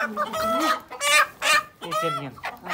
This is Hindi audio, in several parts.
Italian.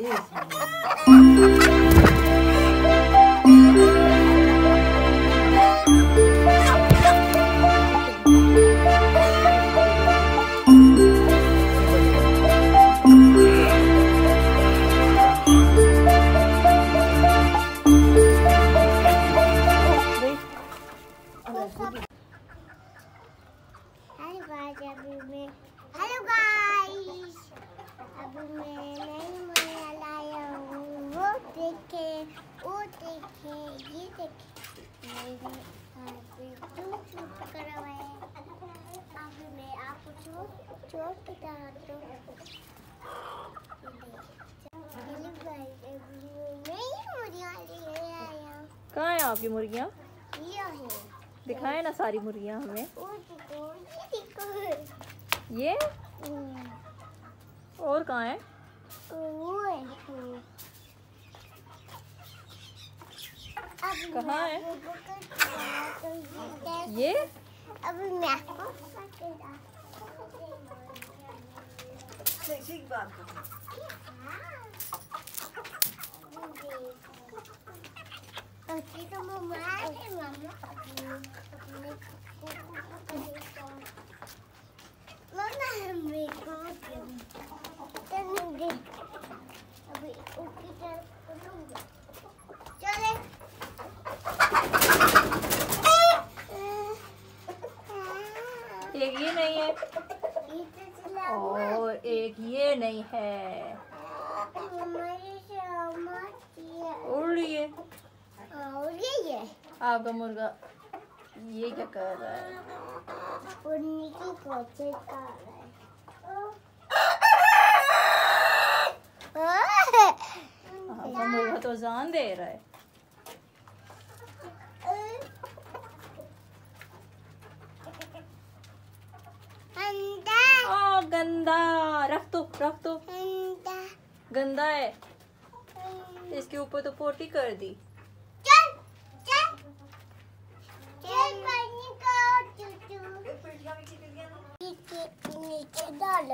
हेलो गाइस, अभी मैं नई मुर्गियाँ लाया हूँ। वो देखे, ये देखे, मेरे हाथ पे शूट करवाए। अभी मैं आपको चोट दिखा दूँ। हेलो गाइस, अभी मैं नई मुर्गियाँ ले आया हूँ। कहाँ है आपकी मुर्गियाँ? ये है। दिखाए ना सारी मुर्गियाँ हमें। ये और कहाँ है? कहाँ है ये? अभी मैं तो मम्मा अभी ऊपर चले। एक ये नहीं है और एक ये नहीं है। उड़ ये आपका मुर्गा ये क्या कर रहा है? उड़ने की कोशिश कर रहा है। आपका मुर्गा तो जान दे रहा है। ओ गंदा, रख दो गंदा है। इसके ऊपर तो पोटी कर दी। नीचे डाल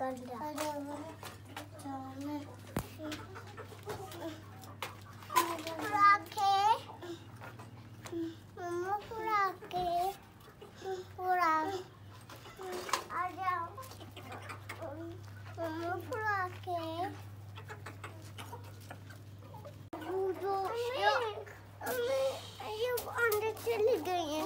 अंदर चली गई है।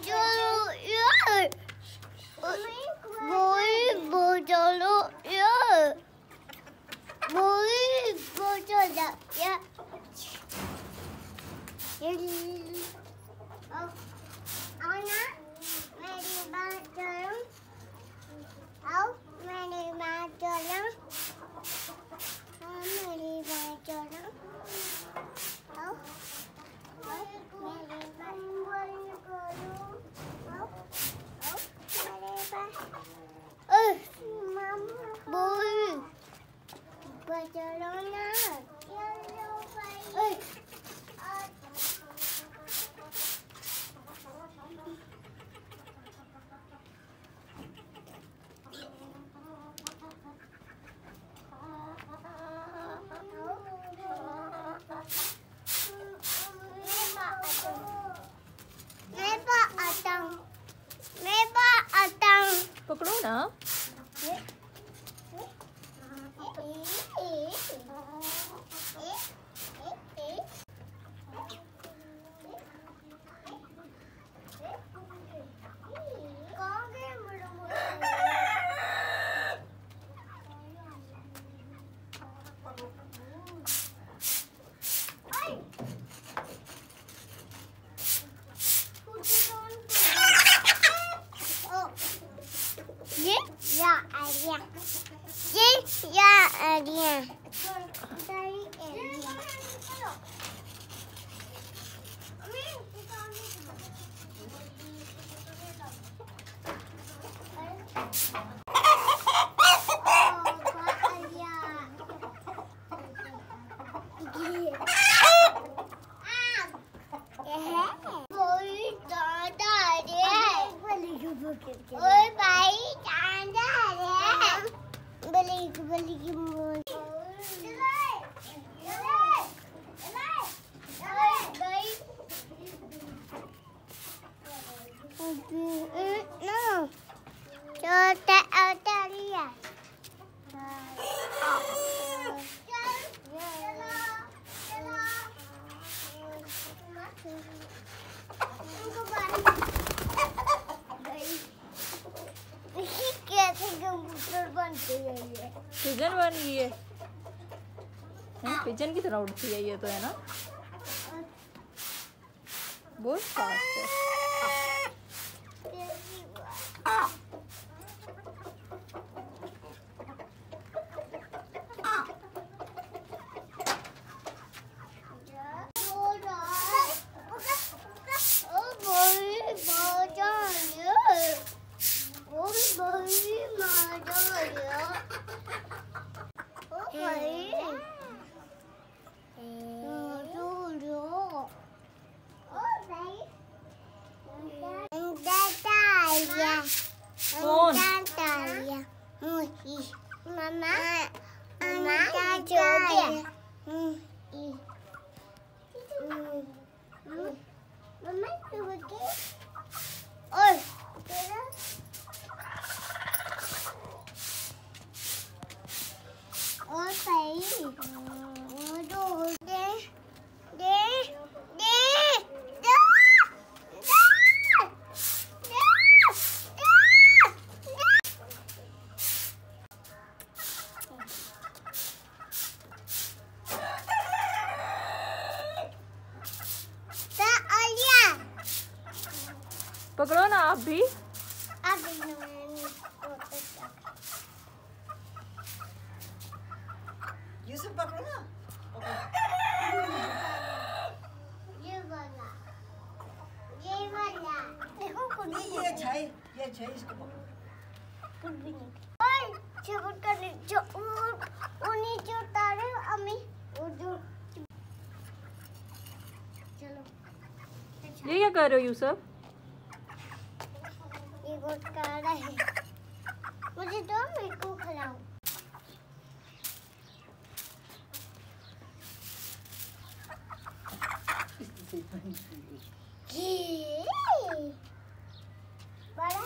पकड़ो ना। ओए भाई चांद आ रहा है। पिजन बन गई है। पिजन की तरह उड़ती है ये तो, है ना? बहुत फास्ट है। कौन? Mama, पकड़ो ना आप भी। यूसुफ पकड़ो ना। ये वाला देखो ये छै इसको पकड़ो। नीचे उतारे अम्मी जो चलो ये क्या कर रहे हो यूसुफ? ये बहुत काला है, मुझे दो, मेरे को खिलाओ। बड़ा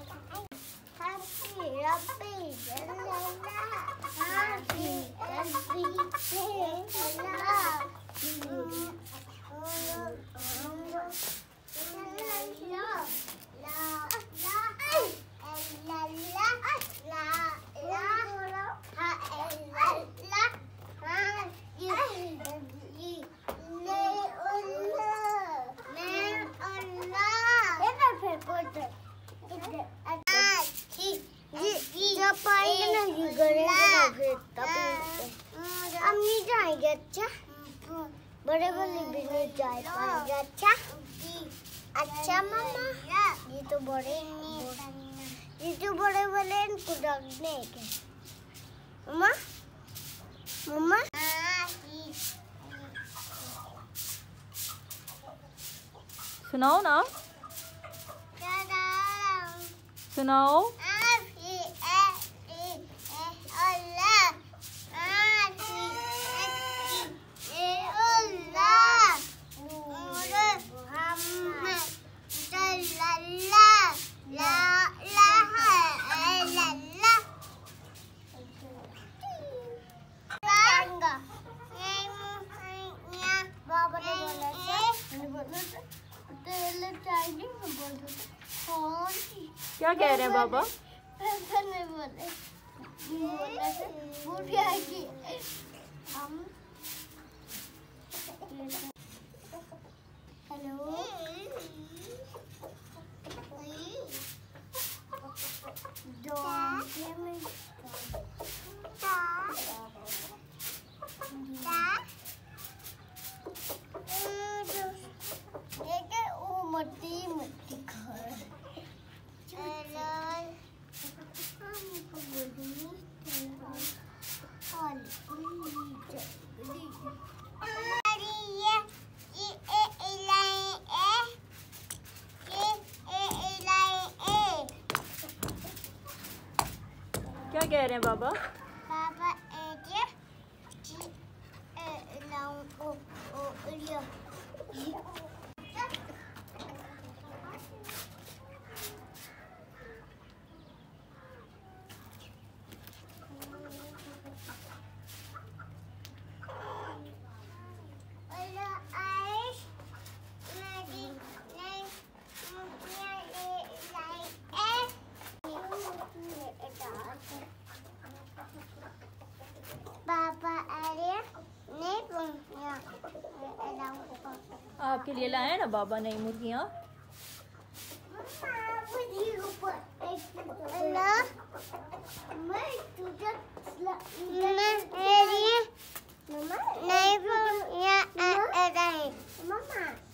हम नहीं जाएंगे। अच्छा, बड़े वाले भी नहीं जा पाएंगे। अच्छा अच्छा मामा, ये तो बड़े वाले इनको रखने के। मम्मा मम्मा सुनाओ ना, सुनाओ। क्या कह रहे हैं बाबा? मट्टी घर क्या कह रहे हैं बाबा? पापा आपके लिए लाए ना बाबा नई मुर्गियाँ। नहीं